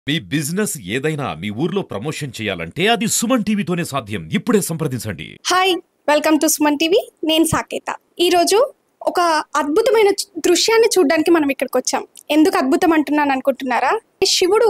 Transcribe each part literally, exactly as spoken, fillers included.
మీ business ఏదైనా మీ ఊర్లో promotion చేయాలంటే అది సుమన్ టీవీతోనే సాధ్యం. ఇప్పుడే సంప్రదించండి. Hi, welcome to Suman TV. నేను సాకేత. ఈరోజు ఒక అద్భుతమైన దృశ్యాన్ని చూడడానికి మనం ఇక్కడికి వచ్చాం. ఎందుకు అద్భుతం అంటున్నాను అనుకుంటున్నారా? శివుడు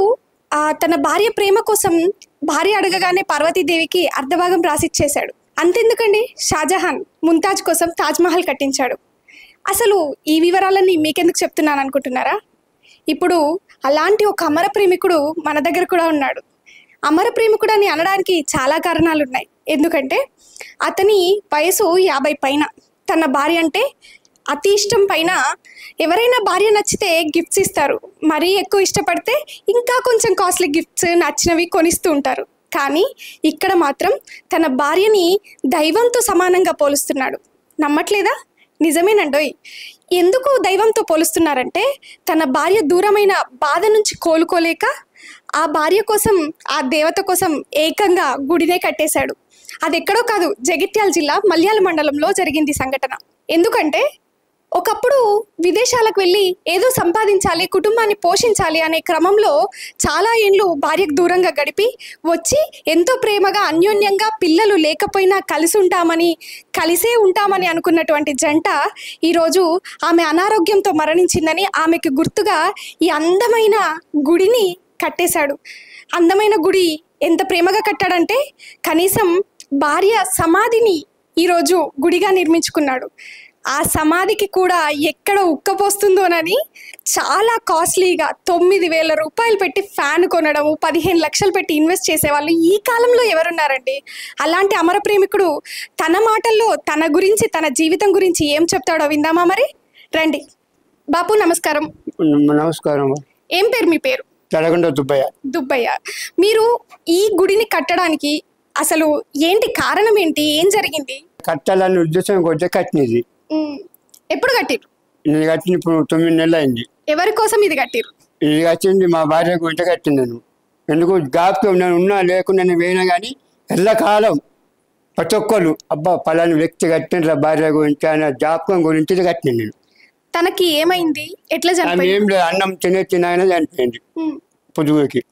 తన భార్య ప్రేమ కోసం భార్య అడగగానే పార్వతీదేవికి అర్ధభాగం రాసిచ్చేశాడు. అంతెందుకండి, షాజహాన్ ముంతాజ్ కోసం తాజ్మహల్ కట్టించాడు. అసలు ఈ వివరాలన్నీ మీకెందుకు చెప్తున్నాను అనుకుంటున్నారా? ఇప్పుడు అలాంటి ఒక అమర ప్రేమికుడు మన దగ్గర కూడా ఉన్నాడు. అమర ప్రేమికుడు అని అనడానికి చాలా కారణాలు ఉన్నాయి. ఎందుకంటే అతని వయసు యాభై పైన, తన భార్య అంటే అతి ఇష్టం పైన. ఎవరైనా భార్య నచ్చితే గిఫ్ట్స్ ఇస్తారు, మరీ ఎక్కువ ఇష్టపడితే ఇంకా కొంచెం కాస్ట్లీ గిఫ్ట్స్ నచ్చినవి కొనిస్తూ ఉంటారు. కానీ ఇక్కడ మాత్రం తన భార్యని దైవంతో సమానంగా పోలుస్తున్నాడు. నమ్మట్లేదా? నిజమేనండోయ్. ఎందుకు దైవంతో పోలుస్తున్నారంటే తన భార్య దూరమైన బాధ నుంచి కోలుకోలేక ఆ భార్య కోసం, ఆ దేవత కోసం ఏకంగా గుడినే కట్టేశాడు. అది ఎక్కడో కాదు, జగిత్యాల జిల్లా మల్యాల మండలంలో జరిగింది సంఘటన. ఎందుకంటే ఒకప్పుడు విదేశాలకు వెళ్ళి ఏదో సంపాదించాలి, కుటుంబాన్ని పోషించాలి అనే క్రమంలో చాలా ఏళ్ళు భార్యకు దూరంగా గడిపి వచ్చి ఎంతో ప్రేమగా అన్యోన్యంగా పిల్లలు లేకపోయినా కలిసి ఉంటామని కలిసే ఉంటామని అనుకున్నటువంటి జంట ఈరోజు ఆమె అనారోగ్యంతో మరణించిందని ఆమెకు గుర్తుగా ఈ అందమైన గుడిని కట్టేశాడు. అందమైన గుడి ఎంత ప్రేమగా కట్టాడంటే కనీసం భార్య సమాధిని ఈరోజు గుడిగా నిర్మించుకున్నాడు. ఆ సమాధికి కూడా ఎక్కడ ఉక్కపోస్తుందోనని చాలా కాస్ట్లీగా తొమ్మిది వేల రూపాయలు పెట్టి ఫ్యాన్ కొనడం, పదిహేను లక్షలు పెట్టి ఇన్వెస్ట్ చేసేవాళ్ళు ఈ కాలంలో ఎవరున్నారండి? అలాంటి అమర ప్రేమికుడు తన మాటల్లో తన గురించి, తన జీవితం గురించి ఏం చెప్తాడో విందామా మరి? రండి. బాపు నమస్కారం. నమస్కారం. ఏం పేరు మీ పేరు? దుబ్బయ్య. దుబ్బయ్య. మీరు ఈ గుడిని కట్టడానికి అసలు ఏంటి కారణం ఏంటి? ఏం జరిగింది? కట్టాలని ఉద్దేశం కొద్ది కట్టినది. ఎప్పుడు కట్టిరు? ఇది కట్టిన ఇప్పుడు తొమ్మిది నెలలు అయింది. ఎవరి కోసం ఇది కట్టిరు? ఇది కట్టింది మా భార్య గురించి కట్టింది. నేను ఎందుకు జ్ఞాపకం నేను ఉన్నా లేకుండా నేను వేయినా కానీ ఎల్లకాలం ప్రతి ఒక్కరు అబ్బా పలాని వ్యక్తి కట్టిన భార్య గురించి అనే జ్ఞాపకం గురించి ఇది కట్టింది. నేను తనకి ఏమైంది? ఎట్లా చనిపోయింది? ఏం లేదు, అన్నం తినే తినైనా చనిపోయింది పొదుగుకి.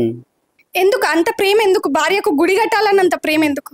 ఎందుకు అంత ప్రేమ? ఎందుకు భార్యకు గుడి కట్టాలన్నంత ప్రేమ ఎందుకు?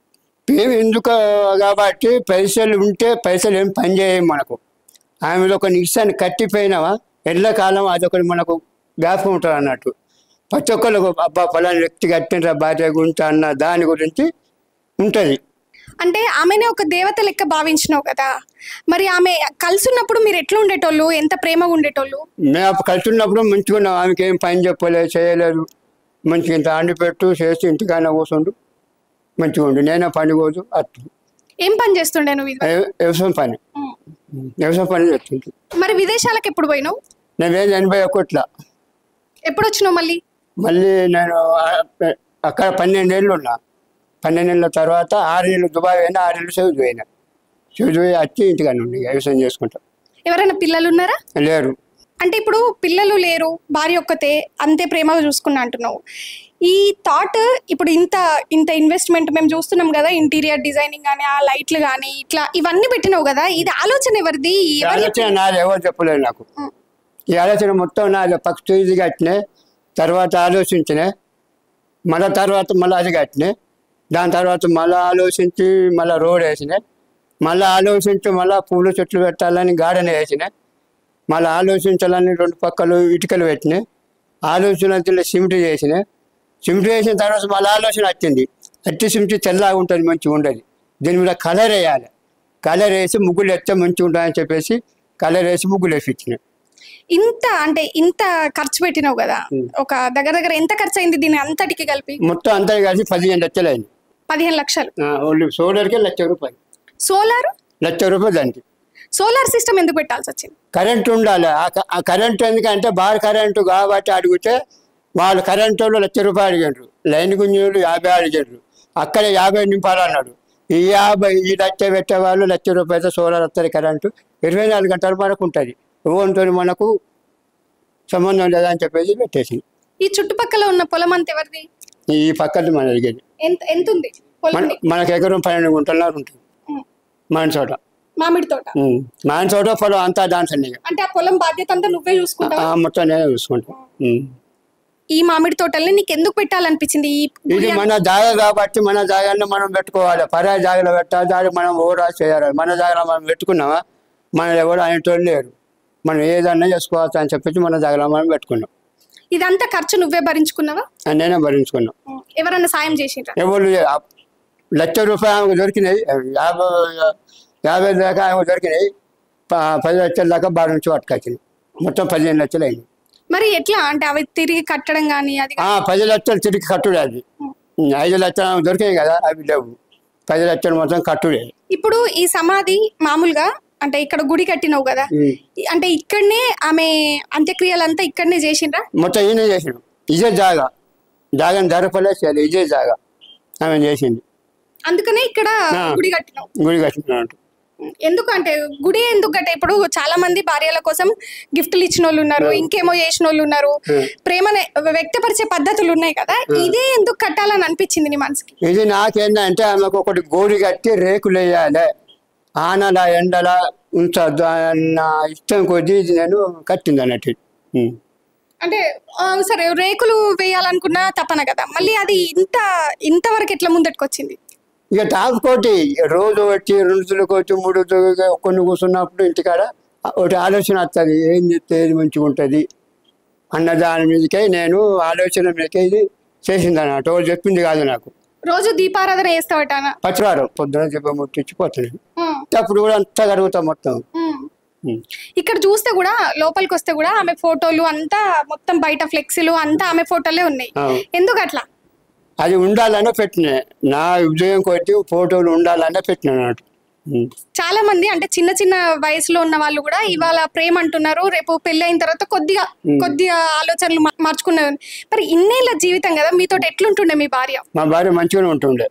ప్రేమ ఎందుకు కాబట్టి పైసలు ఉంటే పైసలు ఏం పని చేయము మనకు. ఆమె ఒక నిమిషాన్ని కట్టిపోయినావా ఎల్లకాలం అదొకటి మనకు జ్ఞాపకం ఉంటుంది అన్నట్టు. ప్రతి ఒక్కరు అబ్బా పలాని వ్యక్తి కట్టిన భార్య గురించి అన్న దాని గురించి ఉంటుంది. అంటే ఆమెనే ఒక దేవత లెక్క భావించినావు కదా, మరి ఆమె కలిసి ఉన్నప్పుడు మీరు ఎట్లా ఉండేటోళ్ళు? ఎంత ప్రేమగా ఉండేటోళ్ళు? మేము కలిసి ఉన్నప్పుడు మంచిగా ఉన్నాం. ఆమెకి ఏం పని చెప్పలేదు, చేయలేదు. మంచిగా ఇంత అండి పెట్టు చేసి ఇంటికైనా కూర్చుండు మంచిగా ఉండు. నేనే పని పోదు అట్టు. ఏం పని చేస్తుండే నువ్వు? వ్యవసాయం పని వ్యవసాయం పని చేస్తుంటు. మరి విదేశాలకు ఎప్పుడు పోయినావు? నేను ఎనభై ఒకట్లా. ఎప్పుడు వచ్చినావు మళ్ళీ? మళ్ళీ నేను అక్కడ పన్నెండేళ్ళు ఉన్నా. పన్నెండేళ్ళ తర్వాత ఆరేళ్ళు దుబాయ్ అయినా, ఆరేళ్ళు సౌదీ పోయినా. సౌదీ పోయి వచ్చి ఇంటికన్నా ఉండి వ్యవసాయం చేసుకుంటాం. ఎవరైనా పిల్లలు ఉన్నారా? లేరు. అంటే ఇప్పుడు పిల్లలు లేరు, భార్య ఒక్కతే, అంతే ప్రేమగా చూసుకున్నా అంటున్నావు. ఈ థాట్ ఇప్పుడు ఇంత ఇంత ఇన్వెస్ట్మెంట్ మేము చూస్తున్నాం కదా, ఇంటీరియర్ డిజైనింగ్ కానీ, ఆ లైట్లు కానీ, ఇట్లా ఇవన్నీ పెట్టినావు కదా, ఇది ఆలోచన ఎవరిది? ఆలోచన నాది, ఎవరు చెప్పలేదు నాకు. ఈ ఆలోచన మొత్తం నాది. ఫస్ట్ ఇది కట్టినే, తర్వాత ఆలోచించినే, మళ్ళీ తర్వాత మళ్ళీ అది కట్టినే, దాని తర్వాత మళ్ళీ ఆలోచించి మళ్ళీ రోడ్ వేసినా, మళ్ళీ ఆలోచించి మళ్ళీ పూల చెట్లు పెట్టాలని గార్డెన్ వేసినా, మళ్ళీ ఆలోచించాలని రెండు పక్కలు ఇటుకలు పెట్టినాయి. ఆలోచన సిమెంట్ చేసినాయి. సిమెంట్ వేసిన తర్వాత మళ్ళీ ఆలోచన వచ్చింది, అట్టి సిమెంట్ తెల్లగా ఉంటుంది, మంచిగా ఉండదు, దీని మీద కలర్ వేయాలి, కలర్ వేసి ముగ్గులు వేస్తే మంచిగా ఉంటుందని చెప్పేసి కలర్ వేసి ముగ్గులు వేసి ఇచ్చినాయి. ఇంత అంటే ఇంత ఖర్చు పెట్టినావు కదా, ఒక దగ్గర దగ్గర ఎంత ఖర్చు అయింది దీని అంతటికి కలిపి? మొత్తం అంతా కలిసి పదిహేను లక్షలు అయింది. పదిహేను లక్షలు సోలార్కే లక్ష రూపాయలు. సోలార్ లక్ష రూపాయలు దానికి. సోలార్ సిస్టమ్ ఎందుకు పెట్టాల్సి వచ్చింది? కరెంటు ఉండాలి. ఆ కరెంటు ఎందుకంటే బార్ కరెంటు కాబట్టి అడిగితే వాళ్ళు కరెంటు వాళ్ళు లక్ష రూపాయలు అడిగారు, లైన్ గుంజీలు యాభై అడిగారు, అక్కడ యాభై నింపాలన్నాడు. ఈ యాభై ఈ లక్ష పెట్టే వాళ్ళు లక్ష రూపాయలతో సోలార్ వస్తుంది. కరెంటు ఇరవై నాలుగు గంటల వరకు ఉంటుంది, ఓన్తో మనకు సంబంధం లేదని చెప్పేసి పెట్టేసి. ఈ చుట్టుపక్కల ఉన్న పొలం అంతా ఎవరిది? ఈ పక్కన మన అడిగేది. ఎంత ఎంత ఉంది? మనకు ఎకరం పన్నెండు గుంటల ఉంటుంది మన చోట. మామిడి తోట, మామిడి తోట పొలం అంతా దాంట్లో. అంటే ఆ పొలం బాధ్యత అంతా నువ్వే చూసుకుంటావా? మొత్తం నేనే చూసుకుంటా. ఈ మామిడి తోటల్ని నీకు ఎందుకు పెట్టాలనిపించింది? ఈ ఇది మన జాగ కాబట్టి మన జాగాన్ని మనం పెట్టుకోవాలి. పరాయి జాగలో పెట్టాలి, దాన్ని మనం ఓరా చేయాలి. మన జాగలో మనం పెట్టుకున్నామా, మనం ఎవరు అనేటోళ్ళు లేరు, మనం ఏదన్నా చేసుకోవచ్చు అని చెప్పేసి మన జాగలో మనం పెట్టుకున్నాం. ఇదంతా ఖర్చు నువ్వే భరించుకున్నావా? నేనే భరించుకున్నాం. ఎవరన్నా సాయం చేసిండ్రా? ఎవరు లక్ష రూపాయలు ఆమెకు దొరికినాయి, యాభై యాభై దాకా ఆమెకు దొరికినాయి, పది లక్షల దాకా బాగా నుంచి పట్టుకొచ్చినాయి, మొత్తం పదిహేను లక్షలు అయింది. మరి ఎట్లా అంటే అవి తిరిగి కట్టడం కానీ అది పది లక్షలు తిరిగి కట్టుడే. అది ఐదు లక్షలు దొరికాయి కదా, అవి లేవు, పది లక్షలు మొత్తం కట్టుడే. ఇప్పుడు ఈ సమాధి మామూలుగా అంటే ఇక్కడ గుడి కట్టినావు కదా, అంటే ఇక్కడనే ఆమె అంత్యక్రియలంతా ఇక్కడనే చేసిండ్రా? మొత్తం ఈయన చేసిండు, ఇదే జాగా, జాగాని ధరపలే చేయాలి, ఇదే జాగా ఆమె చేసింది. అందుకనే ఇక్కడ గుడి కట్టినావు. గుడి కట్టినట్టు ఎందుకు అంటే గుడి ఎందుకు కట్టే? ఇప్పుడు చాలా మంది భార్యల కోసం గిఫ్ట్లు ఇచ్చిన వాళ్ళు ఉన్నారు, ఇంకేమో చేసిన వాళ్ళు ఉన్నారు, ప్రేమని వ్యక్తపరిచే పద్ధతులు ఉన్నాయి కదా, ఇదే ఎందుకు కట్టాలని అనిపించింది నీ మనసుకి? ఇది నాకేందంటే ఆమెకు ఒకటి గోడి కట్టి రేకులు వేయాలి, ఆనల ఎండల ఉంచద్దు అన్న ఇష్టం కొద్దీ ఇది నేను కట్టింది అన్నట్టు. అంటే సరే రేకులు వేయాలనుకున్నా తప్పన కదా, మళ్ళీ అది ఇంత ఇంతవరకు ఎట్లా ముందటికి వచ్చింది? ఇక తాగుకోటి రోజు వచ్చి రెండు రోజులకు వచ్చి మూడు కొన్ని కూర్చున్నప్పుడు ఇంటికాడ ఒకటి ఆలోచన వస్తుంది, ఏం చెప్తే ఏది మంచిగా ఉంటుంది అన్న దాని మీదకే నేను ఆలోచన మీదకే ఇది చేసింది అన్నట్టు. వాళ్ళు చెప్పింది కాదు నాకు. రోజు దీపారాధన చేస్తావట? పచ్చివారం పొద్దున చెప్ప ముట్టించిపోతున్నాను, అప్పుడు కూడా అంతా కడుగుతాం మొత్తం. ఇక్కడ చూస్తే కూడా లోపలికి వస్తే కూడా ఆమె ఫోటోలు అంతా మొత్తం బయట ఫ్లెక్సీలు అంతా ఆమె ఫోటోలే ఉన్నాయి, ఎందుకు అట్లా? అది ఉండాలనే పెట్టినా, నా ఉద్యోగం కొట్టి ఫోటోలు ఉండాలనే పెట్టినా అన్నట్టు. చాలా మంది అంటే చిన్న చిన్న వయసులో ఉన్న వాళ్ళు కూడా ఇవాళ ప్రేమ అంటున్నారు, రేపు పెళ్లి అయిన తర్వాత కొద్దిగా కొద్దిగా ఆలోచనలు మార్చుకున్నారు. మరి ఇన్నేళ్ళ జీవితం కదా, మీతో ఎట్లుంటుండే మీ భార్య? మా భార్య మంచిగానే ఉంటుండే,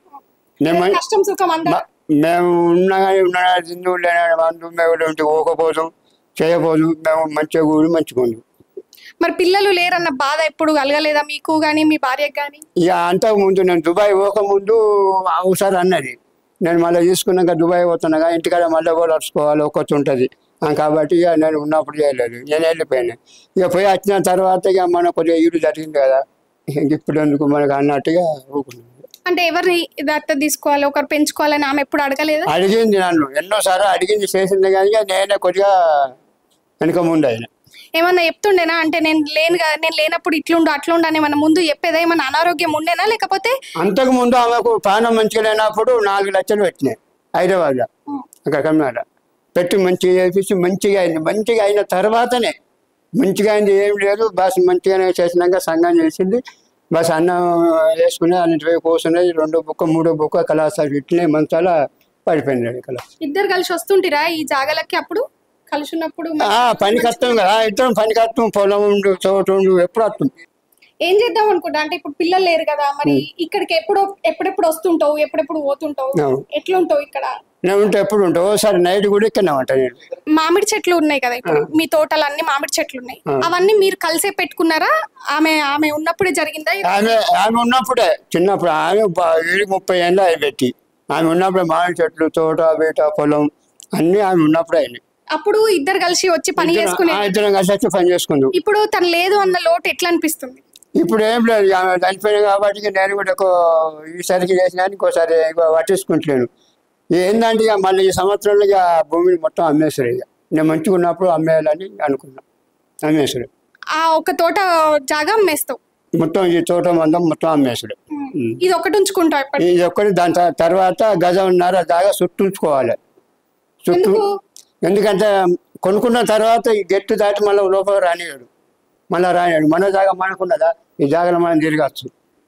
కష్టం సుఖం అంతా మేము ఉన్నా ఉన్నా హిందువు లేని బంధువు మేము ఉంటే పోకపోదు చేయబోదు, మేము మంచిగా కూడి మంచిగా ఉండు. మరి పిల్లలు లేరన్న బాధ ఎప్పుడు కలగలేదా మీకు కానీ మీ భార్యకు కానీ? ఇక అంతకు ముందు నేను దుబాయ్ పోకముందు ఒకసారి అన్నది, నేను మళ్ళీ తీసుకున్నాక దుబాయ్ పోతున్నాగా ఇంటికాడ మళ్ళీ కూడా నడుచుకోవాలి ఒకటి ఉంటుంది కాబట్టి ఇక నేను ఉన్నప్పుడు చేయలేదు, నేను వెళ్ళిపోయాను. ఇక పోయి వచ్చిన తర్వాత ఇక మన కొద్దిగా ఈడు జరిగింది కదా, ఇప్పుడు ఎందుకు మనకు అన్నట్టుగా ఊరుకున్నాను. అంటే ఎవరిని దత్త తీసుకోవాలి, ఒకరు పెంచుకోవాలని ఆమె ఎప్పుడు అడగలేదు? అడిగింది నన్ను ఎన్నోసార్లు, అడిగింది చేసింది కానీ నేనే కొద్దిగా వెనుక ముందు అయినా. ఏమన్నా చెప్తుండేనా అంటే నేను లేను కదా, నేను లేనప్పుడు ఇట్లుండు అట్లుండు అని మన ముందు చెప్పేదా? ఏమన్నా అనారోగ్యం ఉండేనా లేకపోతే? అంతకు ముందు ఆమెకు ప్రాణం మంచిగా లేనప్పుడు నాలుగు లక్షలు పెట్టినాయి హైదరాబాద్లో, అక్కడ కమ్నాడ పెట్టి మంచిగా చేపించి మంచిగా అయింది. మంచిగా అయిన తర్వాతనే మంచిగా అయింది, ఏం లేదు బస్ మంచిగానే చేసినాక సంఘం చేసింది. బస్ అన్నం వేసుకుని అన్నింటి వైపు కూర్చున్నది, రెండో బుక్క మూడో బుక్క కళాశాల ఇట్లనే మంచాల పడిపోయింది. కళ ఇద్దరు కలిసి వస్తుంటిరా ఈ జాగలకి? అప్పుడు కలిసి ఉన్నప్పుడు పని కష్టం కదా, ఇద్దరం పని కష్టం, పొలం ఉండు చోటు ఉండు, ఎప్పుడు వస్తుంది. ఏం చేద్దాం అనుకుంటా అంటే ఇప్పుడు పిల్లలు లేరు కదా, మరి ఇక్కడికి ఎప్పుడు ఎప్పుడెప్పుడు వస్తుంటావు, ఎప్పుడెప్పుడు పోతుంటావు, ఎట్లుంటావు ఇక్కడ? నేను ఉంటే ఎప్పుడు ఉంటావు, ఓసారి నైట్ కూడా ఇక్కడ ఉంటా నేను. మామిడి చెట్లు ఉన్నాయి కదా ఇప్పుడు మీ తోటలు అన్ని మామిడి చెట్లు ఉన్నాయి, అవన్నీ మీరు కలిసే పెట్టుకున్నారా? ఆమె ఆమె ఉన్నప్పుడే జరిగిందా? ఆమె ఆమె ఉన్నప్పుడే చిన్నప్పుడు, ఆమె ఏడు ముప్పై ఏళ్ళు అవి పెట్టి ఆమె ఉన్నప్పుడే మామిడి చెట్లు తోట బీట పొలం అన్ని ఆమె ఉన్నప్పుడే అయినాయి. అప్పుడు ఇద్దరు కలిసి వచ్చి పని చేసుకునే ఇద్దరం కలిసి వచ్చి పని చేసుకుందాం. ఇప్పుడు తను లేదు అన్న లోటు ఎట్లా అనిపిస్తుంది? ఇప్పుడు ఏం లేదు, ఆమె చనిపోయింది కాబట్టి నేను కూడా ఈసారికి చేసినా ఇంకోసారి పట్టించుకుంటలేను. ఏంటంటే ఇక మళ్ళీ ఈ సంవత్సరంలో ఇక భూమిని మొత్తం అమ్మేస్తారు. ఇక నేను మంచిగా ఉన్నప్పుడు అమ్మేయాలని అనుకున్నా, అమ్మేసాడు. ఆ ఒక తోట జాగా అమ్మేస్తావు మొత్తం, ఈ తోట మందం మొత్తం అమ్మేసాడు. ఇది ఒకటి ఉంచుకుంటావు? ఇది ఒక్కటి, దాని తర్వాత గజంన్నర జాగా చుట్టుంచుకోవాలి. చుట్టూ ఎందుకంటే కొనుక్కున్న తర్వాత ఈ గెట్టు దాటి మళ్ళీ లోపల రానియాడు, మళ్ళీ రానియాడు. మన జాగా మనకున్నదా, ఈ జాగాలో మనం తిరగచ్చు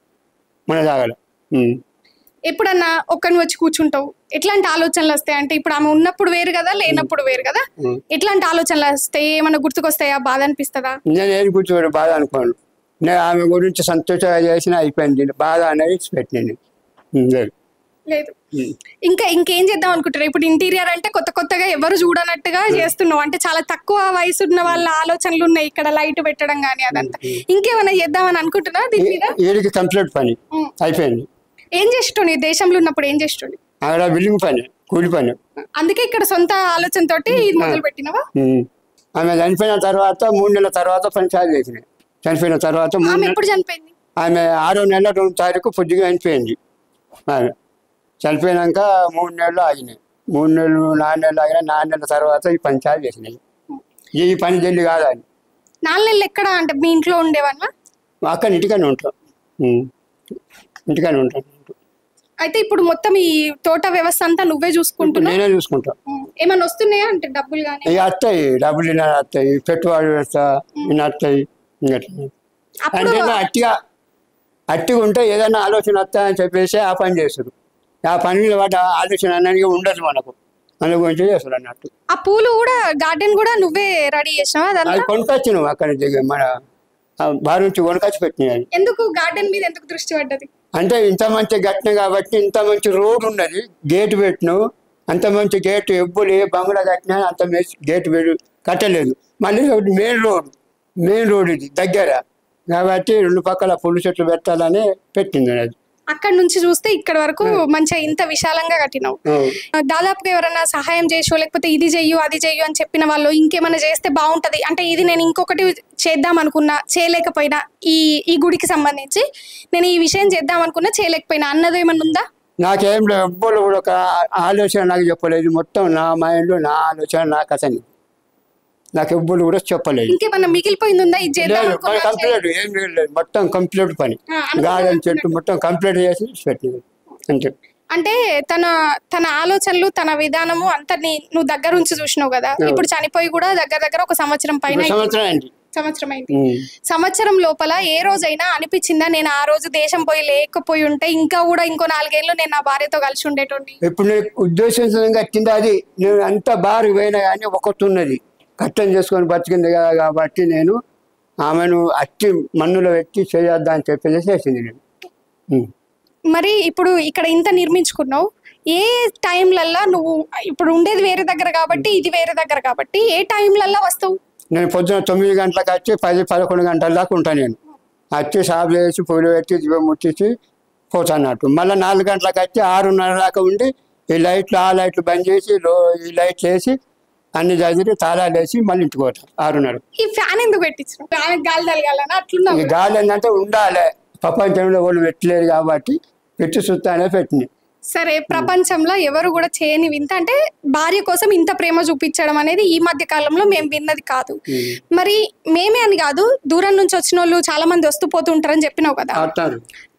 మన జాగాలో. ఎప్పుడన్నా ఒక్కని వచ్చి కూర్చుంటావు, ఎట్లాంటి ఆలోచనలు వస్తాయి అంటే ఇప్పుడు ఆమె ఉన్నప్పుడు వేరు కదా, లేనప్పుడు వేరు కదా, ఎట్లాంటి ఆలోచనలు వస్తాయి? ఏమన్నా గుర్తుకొస్తాయా? బాధ అనిపిస్తుందా? నేను ఏది కూర్చోడు బాధ అనుకోను, నేను ఆమె గురించి సంతోషంగా చేసిన అయిపోయింది, బాధ అనేది పెట్టినాను లేదు. లేదు ఇంకా ఇంకేం చేద్దాం అనుకుంటారు? ఇప్పుడు ఇంటీరియర్ అంటే కొత్త కొత్తగా ఎవరు చూడనట్టుగా చేస్తున్నావు, అంటే చాలా తక్కువ వయసు ఉన్న వాళ్ళ ఆలోచనలు ఉన్నాయి ఇక్కడ, లైట్ పెట్టడం కానీ అదంతా. ఇంకేమైనా చేద్దామని అనుకుంటున్నా దీని మీద? వీడికి కంప్లీట్ పని అయిపోయింది. ఏం చేస్తుండే నీ దేశంలో ఉన్నప్పుడు? ఏం చేస్తుండే అక్కడ? బిల్డింగ్ పని, కూలి పని. అందుకే ఇక్కడ సొంత ఆలోచనతోటి ఇది మొదలు పెట్టినవా? ఆమె చనిపోయిన తర్వాత మూడు నెలల తర్వాత పని చాలు చేసినాయి. చనిపోయిన తర్వాత మూడు ఆమె నెలలు- ఎప్పుడు చనిపోయింది? ఆమె ఆరో నెల రెండు తారీఖు పొద్దుగా చనిపోయింది. ఆమె చనిపోయినాక మూడు నెలలు ఆగినాయి. మూడు నెలలు నాలుగు నెలలు ఆగినాయి. నాలుగు నెలల తర్వాత ఈ పంచాయతీ చేసినాయి. ఈ పని జల్లి కాదని నాలుగు నెలలు ఎక్కడ అంటే మీ ఇంట్లో ఉండేవాళ్ళ? అక్కడ ఇంటికానే ఉంటాం. ఉం. ఇంటికానే ఉంటాం. అయితే ఇప్పుడు మొత్తం ఈ తోట వ్యవస్థ అంతా నువ్వే చూసుకుంటున్నావు? నేనే చూసుకుంటా. ఏమన్నా వస్తున్నాయా అంటే డబ్బులు కానీ? ఇక వస్తాయి, డబ్బులు ఇలా వస్తాయి, పెట్టుబడి పెడతా ఇన్ని వస్తాయి. అప్పుడు అంటే అట్టిగా అట్టిగా ఉంటే ఏదైనా ఆలోచన వస్తా అని చెప్పేసి ఆ పని చేస్తారు. ఆ పని మీద వాటి ఆలోచన అన్నది ఉండదు మనకు, అందు గురించి చేస్తారు అన్నట్టు. ఆ పూలు కూడా గార్డెన్ కూడా నువ్వే రెడీ చేసినావా? అది అదంతా కొనుకొచ్చి నువ్వు అక్కడి నుంచి మన బారి నుంచి కొనుకొచ్చి పెట్టినాయి. ఎందుకు గార్డెన్ మీద ఎందుకు దృష్టి పడ్డది? అంటే ఇంత మంచి గట్టిన కాబట్టి ఇంత మంచి రోడ్ ఉన్నది, గేటు పెట్టినావు. అంత మంచి గేటు ఎవ్వరు ఏ బంగ్లా కట్టినా అంత మంచి గేటు పెట్టి కట్టలేదు. మళ్ళీ ఒకటి మెయిన్ రోడ్ మెయిన్ రోడ్ ఇది దగ్గర కాబట్టి రెండు పక్కల పుల్లు చెట్లు పెట్టాలని పెట్టింది అది. అక్కడ నుంచి చూస్తే ఇక్కడ వరకు మంచిగా ఇంత విశాలంగా కట్టినావు. దాదాపుగా ఎవరైనా సహాయం చేసో లేకపోతే ఇది చెయ్యు అది చెయ్యు అని చెప్పిన వాళ్ళు ఇంకేమైనా చేస్తే బాగుంటది అంటే ఇది నేను ఇంకొకటి చేద్దాం అనుకున్నా చేయలేకపోయినా, ఈ ఈ గుడికి సంబంధించి నేను ఈ విషయం చేద్దాం అనుకున్నా చేయలేకపోయినా అన్నది ఏమన్నా ఉందా? నాకేం లేదు, ఎవ్వరు కూడా ఒక ఆలోచన నాకు చెప్పలేదు. మొత్తం నా మైండ్లో నా ఆలోచన నా కథని నాకు ఎవ్వరు కూడా చెప్పలేదు. ఇంకేమన్నా మిగిలిపోయింది ఉందా? ఇది చేద్దాం లేదు, అనుకున్నా కంప్లీట్ ఏం లేదు, మొత్తం కంప్లీట్ పని. గార్డెన్ చెట్టు మొత్తం కంప్లీట్ చేసి పెట్టింది అంతే. అంటే తన తన ఆలోచనలు తన విధానము అంతా నీ- నువ్వు దగ్గర నుంచి చూసినావు కదా. ఇప్పుడు చనిపోయి కూడా దగ్గర దగ్గర ఒక సంవత్సరం పైన అయింది. సంవత్సరం అయింది. సంవత్సరం అయింది. సంవత్సరం లోపల ఏ రోజైనా అనిపించిందా నేను ఆ రోజు దేశం పోయి లేకపోయి ఉంటే ఇంకా కూడా ఇంకో నాలుగేళ్లు నేను నా భార్యతో కలిసి ఉండేటోండి? ఇప్పుడు నేను ఉద్దేశించడం కట్టింది అది. నేను అంత బారు పోయినా కానీ ఒకటి ఉన్నది, కట్టం చేసుకొని బతికింది కదా కాబట్టి నేను ఆమెను అట్టి మన్నులో పెట్టి చేయొద్దా అని చెప్పేసి చేసింది నేను. ఉం. మరి ఇప్పుడు ఇక్కడ ఇంత నిర్మించుకున్నావు, ఏ టైంలల్లా నువ్వు ఇప్పుడు ఉండేది వేరే దగ్గర కాబట్టి ఇది వేరే దగ్గర కాబట్టి ఏ టైంలల్లా వస్తావు? నేను పొద్దున తొమ్మిది గంటలకు వచ్చి పది పదకొండు గంటల దాకా ఉంటాను. నేను వచ్చి సాపు చేసి పొయ్యిలు పెట్టి దీపం ముట్టించి పోతాన్నట్టు. మళ్ళీ నాలుగు గంటలకు వచ్చి ఆరున్నర దాకా ఉండి ఈ లైట్లు ఆ లైట్లు బంద్ చేసి లో ఈ లైట్లు వేసి అన్ని చదివి తాళాలు వేసి మళ్ళీ ఇంటికి పోతాం ఆరున్నర. ఈ ఫ్యాన్ ఎందుకు పెట్టించు? ఫ్యాన్ గాలి తలగాలని అట్లున్నావు. ఈ గాలి ఏంటంటే ఉండాలి, ప్రపంచంలో వాళ్ళు పెట్టలేరు కాబట్టి పెట్టి సుత్తానే పెట్టింది. సరే, ప్రపంచంలో ఎవరు కూడా చేయని వింత అంటే భార్య కోసం ఇంత ప్రేమ చూపించడం అనేది ఈ మధ్య కాలంలో మేము విన్నది కాదు. మరి మేమే అని కాదు, దూరం నుంచి వచ్చిన వాళ్ళు చాలా మంది వస్తూ పోతూ ఉంటారని చెప్పినావు కదా. అంటారు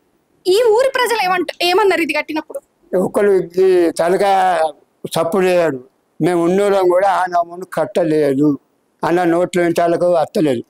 ఈ ఊరి ప్రజలు ఏమంట ఏమన్నారు ఇది కట్టినప్పుడు? ఒకళ్ళు ఈ తలగా చప్పుడు చేయడు, మేము ఉన్నోళ్ళం కూడా ఆ నమ్మును కట్టలేదు అన్న నోట్లో ఇంటాలకు అత్తలేదు.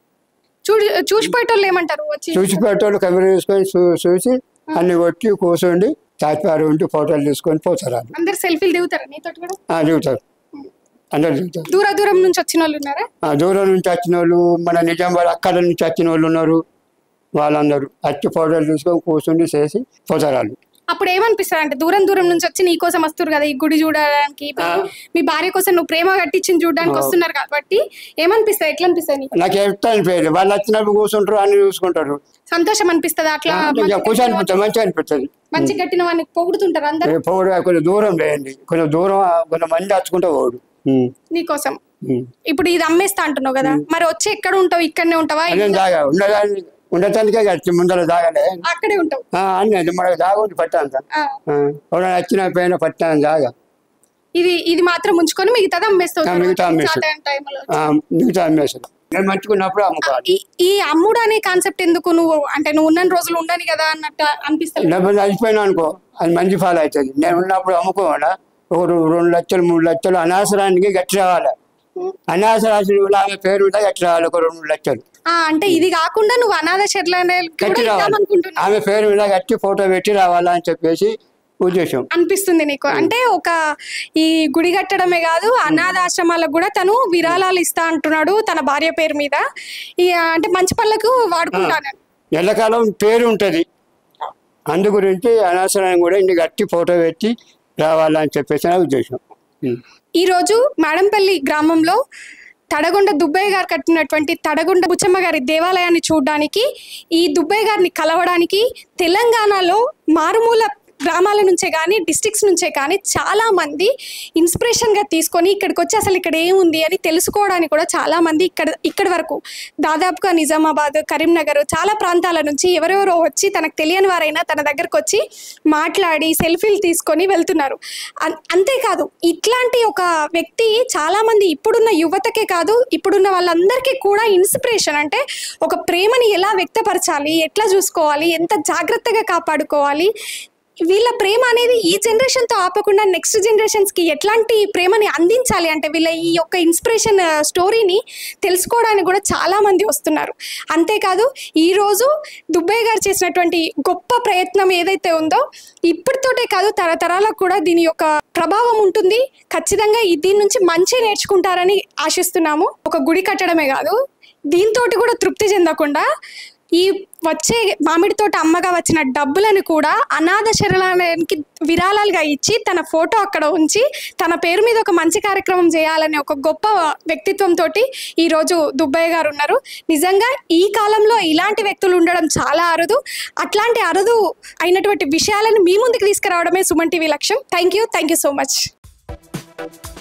చూడు చూసిపోయేటోళ్ళు ఏమంటారు? వచ్చి చూసిపెట్టోళ్ళు కెమెరా తీసుకొని చూ- చూసి అన్ని కొట్టి కూర్చోండి తాచిపారు ఉండి ఫోటోలు తీసుకొని పోతారు. వాళ్ళు అందరు సెల్ఫీలు దిగుతారు నీతో కూడా? ఆ, దిగుతారు, అందరు దిగుతారు. దూర దూరం నుంచి వచ్చిన వాళ్ళు ఉన్నారా? ఆ, దూరం నుంచి వచ్చిన వాళ్ళు, మన నిజామాబాద్ అక్కడ నుంచి వచ్చిన వాళ్ళు ఉన్నారు. వాళ్ళందరూ వచ్చి ఫోటోలు తీసుకొని కూర్చుండి చేసి పోతారు. వాళ్ళు అప్పుడు ఏమనిపిస్తుంది అంటే దూరం దూరం నుంచి వచ్చి నీ కోసం వస్తారు కదా ఈ గుడి చూడడానికి, మీ భార్య కోసం నువ్వు ప్రేమ కట్టించింది చూడడానికి వస్తున్నారు కాబట్టి ఏమనిపిస్తుంది? ఎట్లా అనిపిస్తుంది నీకు? నాకు ఎంత అనిపించదు, వాళ్ళు వచ్చినప్పుడు కూర్చుంటారు అన్ని చూసుకుంటారు. సంతోషం అనిపిస్తుంది అట్లా? కూర్చొని అనిపిస్తుంది, మంచిగా అనిపిస్తుంది. మంచి కట్టిన వాడిని పొగుడుతుంటారు అందరు. పోడు కొంచెం దూరం లేండి, కొంచెం దూరం కొంచెం మంది వచ్చుకుంటే పోడు నీకోసం. ఇప్పుడు ఇది అమ్మేస్తా అంటున్నావు కదా, మరి వచ్చి ఎక్కడ ఉంటావు? ఇక్కడనే ఉంటావా? అదే దాగా ఉండదాన్ని ఉండటానికే కట్టి ముందర దాగలే అక్కడే ఉంటావు అన్నది మనకు దాగా ఉండి పట్టాను ఎవరైనా వచ్చిన పైన పట్టాను దాగా. ఇది ఇది మాత్రం ఉంచుకొని మిగతాది అమ్మేస్తావు? మిగతా అమ్మేస్తాను, మిగతా అమ్మేస్తాను. నేను మంచుకున్నప్పుడు అమ్ముకోవాలి. ఈ- ఈ అమ్ముడు అనే కాన్సెప్ట్ ఎందుకు? నువ్వు అంటే నువ్వు ఉన్న రోజులు ఉండని కదా అన్నట్టు అనిపిస్తుంది. డబ్బులు చచ్చిపోయినా అనుకో అది మంచి ఫాల్ అవుతుంది. నేను ఉన్నప్పుడు అమ్ముకోవాలా, ఒక రెండు లక్షలు మూడు లక్షలు అనవసరానికి గట్టి రావాలి. అనవసరాలు ఆమె పేరు మీద గట్టి రావాలి ఒక రెండు మూడు లక్షలు. ఆ అంటే ఇది కాకుండా నువ్వు అనాథ గట్టి రావాలి, అనుకుంటున్నా ఆమె పేరు మీద గట్టి ఫోటో పెట్టి రావాలా అని చెప్పేసి ఉద్దేశం అనిపిస్తుంది నీకు? అంటే ఒక ఈ గుడి కట్టడమే కాదు అనాథాశ్రమాలకు కూడా తను విరాళాలు ఇస్తా అంటున్నాడు తన భార్య పేరు మీద. ఈ అంటే మంచి పనులకు వాడుకుంటాను. ఎల్లకాలం పేరు ఉంటుంది, అందు గురించి అనవసరం కూడా ఇంటి గట్టి ఫోటో పెట్టి రావాలని చెప్పేసి నా ఉద్దేశం. ఈరోజు మేడంపల్లి గ్రామంలో తడగొండ దుబ్బయ్య గారు కట్టినటువంటి తడగొండ బుచ్చమ్మ గారి దేవాలయాన్ని చూడడానికి, ఈ దుబ్బయ్య గారిని కలవడానికి తెలంగాణలో మారుమూల గ్రామాల నుంచే కానీ డిస్ట్రిక్ట్స్ నుంచే కానీ చాలామంది ఇన్స్పిరేషన్గా తీసుకొని ఇక్కడికి వచ్చి అసలు ఇక్కడ ఏముంది అని తెలుసుకోవడానికి కూడా చాలామంది ఇక్కడ ఇక్కడి వరకు దాదాపుగా నిజామాబాద్, కరీంనగర్ చాలా ప్రాంతాల నుంచి ఎవరెవరో వచ్చి తనకు తెలియని వారైనా తన దగ్గరకు వచ్చి మాట్లాడి సెల్ఫీలు తీసుకొని వెళ్తున్నారు. అంతేకాదు ఇట్లాంటి ఒక వ్యక్తి చాలామంది ఇప్పుడున్న యువతకే కాదు ఇప్పుడున్న వాళ్ళందరికీ కూడా ఇన్స్పిరేషన్. అంటే ఒక ప్రేమని ఎలా వ్యక్తపరచాలి, ఎట్లా చూసుకోవాలి, ఎంత జాగ్రత్తగా కాపాడుకోవాలి, వీళ్ళ ప్రేమ అనేది ఈ జనరేషన్తో ఆపకుండా నెక్స్ట్ జనరేషన్స్కి ఎట్లాంటి ప్రేమని అందించాలి అంటే వీళ్ళ ఈ యొక్క ఇన్స్పిరేషన్ స్టోరీని తెలుసుకోవడానికి కూడా చాలామంది వస్తున్నారు. అంతేకాదు ఈరోజు దుబ్బయ్య గారు చేసినటువంటి గొప్ప ప్రయత్నం ఏదైతే ఉందో ఇప్పటితోటే కాదు తరతరాలకు కూడా దీని యొక్క ప్రభావం ఉంటుంది. ఖచ్చితంగా దీని నుంచి మంచి నేర్చుకుంటారని ఆశిస్తున్నాము. ఒక గుడి కట్టడమే కాదు దీంతో కూడా తృప్తి చెందకుండా ఈ వచ్చే మామిడి తోట అమ్మగా వచ్చిన డబ్బులను కూడా అనాథ శరణాలయానికి విరాళాలుగా ఇచ్చి తన ఫోటో అక్కడ ఉంచి తన పేరు మీద ఒక మంచి కార్యక్రమం చేయాలనే ఒక గొప్ప వ్యక్తిత్వంతో ఈరోజు దుబ్బయ్య గారు ఉన్నారు. నిజంగా ఈ కాలంలో ఇలాంటి వ్యక్తులు ఉండడం చాలా అరుదు. అట్లాంటి అరుదు అయినటువంటి విషయాలను మీ ముందుకు తీసుకురావడమే సుమన్ టీవీ లక్ష్యం. Thank you thank you so much.